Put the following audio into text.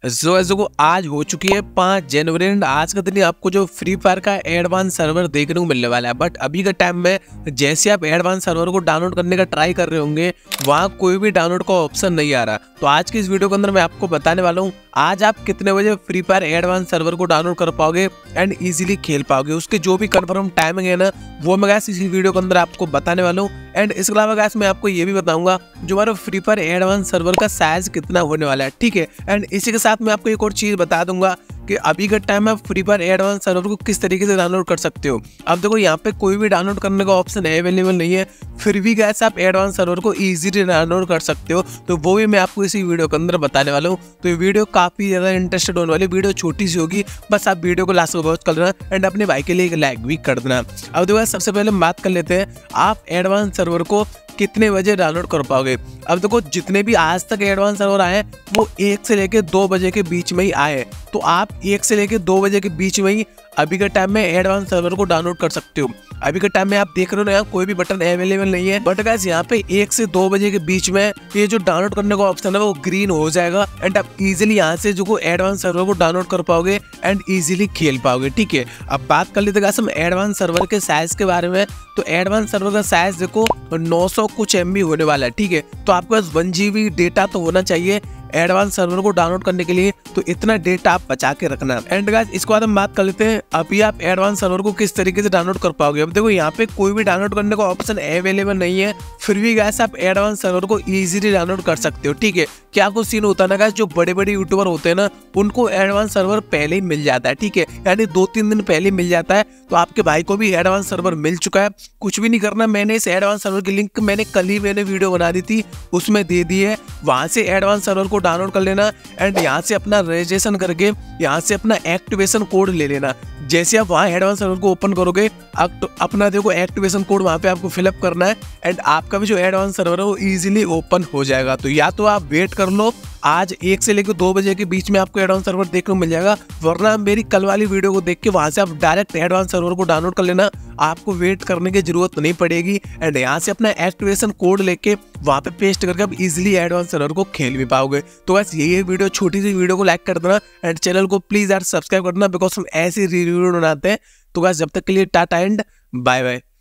ऐसे को आज हो चुकी है 5 जनवरी एंड आज का दिन ही आपको जो फ्री फायर का एडवांस सर्वर देखने को मिलने वाला है। बट अभी के टाइम में जैसे आप एडवांस सर्वर को डाउनलोड करने का ट्राई कर रहे होंगे वहाँ कोई भी डाउनलोड का ऑप्शन नहीं आ रहा। तो आज की इस वीडियो के अंदर मैं आपको बताने वाला हूँ आज आप कितने बजे फ्री फायर एडवांस सर्वर को डाउनलोड कर पाओगे एंड इजीली खेल पाओगे। उसके जो भी कंफर्म टाइमिंग है ना वो मैं गाइस इसी वीडियो के अंदर आपको बताने वाला हूँ। एंड इसके अलावा गाइस मैं आपको ये भी बताऊंगा जो हमारा फ्री फायर एडवांस सर्वर का साइज कितना होने वाला है, ठीक है। एंड इसी के साथ मैं आपको एक और चीज बता दूंगा कि अभी का टाइम आप फ्री फायर एडवांस सर्वर को किस तरीके से डाउनलोड कर सकते हो। अब देखो यहाँ पे कोई भी डाउनलोड करने का ऑप्शन अवेलेबल नहीं है, फिर भी गाइस आप एडवांस सर्वर को इजीली डाउनलोड कर सकते हो। तो वो भी मैं आपको इसी वीडियो के अंदर बताने वाला हूँ। तो ये वीडियो काफी ज्यादा इंटरेस्टेड होने वाली, वीडियो छोटी सी होगी, बस आप वीडियो को लास्ट में वॉच कर देना एंड अपने भाई के लिए एक लाइक भी कर देना। अब देखो सबसे पहले बात कर लेते हैं आप एडवांस सर्वर को कितने बजे डाउनलोड कर पाओगे। अब देखो जितने भी आज तक एडवांस सर्वर आए वो 1 से लेके 2 बजे के बीच में ही आए। तो आप 1 से लेके 2 बजे के बीच में ही अभी के टाइम में एडवांस सर्वर को डाउनलोड कर सकते हो। अभी के टाइम में आप देख रहे हो ना यहाँ कोई भी बटन अवेलेबल नहीं है, बट गाइस यहाँ पे 1 से 2 बजे के बीच में ये जो डाउनलोड करने का ऑप्शन है वो ग्रीन हो जाएगा एंड आप इजीली यहाँ से जो एडवांस सर्वर को डाउनलोड कर पाओगे एंड इजीली खेल पाओगे, ठीक है। अब बात कर लेते हैं हम एडवांस सर्वर के साइज के बारे में। तो एडवांस सर्वर का साइज देखो 900 कुछ MB होने वाला है, ठीक है। तो आपके पास 1 GB डेटा तो होना चाहिए एडवांस सर्वर को डाउनलोड करने के लिए, तो इतना डेटा आप बचा के रखना। एंड गाइस इसके बाद हम बात कर लेते हैं अभी आप एडवांस सर्वर को किस तरीके से डाउनलोड कर पाओगे। अब देखो यहाँ पे कोई भी डाउनलोड करने का ऑप्शन अवेलेबल नहीं है, फिर भी गाइस आप एडवांस सर्वर को इजीली डाउनलोड कर सकते हो, ठीक है। क्या कुछ सीन होता है ना गाइस, जो बड़े बड़े यूट्यूबर होते हैं ना उनको एडवांस सर्वर पहले ही मिल जाता है, ठीक है, यानी 2-3 दिन पहले मिल जाता है। तो आपके भाई को भी एडवांस सर्वर मिल चुका है, कुछ भी नहीं करना। मैंने इस एडवांस सर्वर की लिंक मैंने कल ही वीडियो बना दी थी, उसमें दे दी है, वहां से एडवांस सर्वर को डाउनलोड कर लेना एंड यहाँ से अपना रजिस्ट्रेशन करके यहाँ से अपना एक्टिवेशन कोड ले लेना। जैसे आप वहाँ एडवांस सर्वर को ओपन करोगे अपना देखो एक्टिवेशन कोड वहाँ पे आपको फिलअप करना है एंड आपका भी जो एडवांस सर्वर है वो इजीली ओपन हो जाएगा। तो या तो आप वेट कर लो, आज 1 से लेकर 2 बजे के बीच में आपको एडवांस सर्वर देखने को मिल जाएगा, वरना मेरी कल वाली वीडियो को देख के वहां से आप डायरेक्ट एडवांस सर्वर को डाउनलोड कर लेना, आपको वेट करने की जरूरत नहीं पड़ेगी। एंड यहाँ से अपना एक्टिवेशन कोड लेके वहाँ पे पेस्ट करके आप इजीली एडवांस सर्वर को खेल भी पाओगे। तो बस यही है वीडियो, छोटी सी वीडियो को लाइक कर देना एंड चैनल को प्लीज यार सब्सक्राइब करना, बिकॉज हम ऐसी रिव्यू बनाते हैं। तो बस जब तक के लिए टाटा एंड बाय बाय।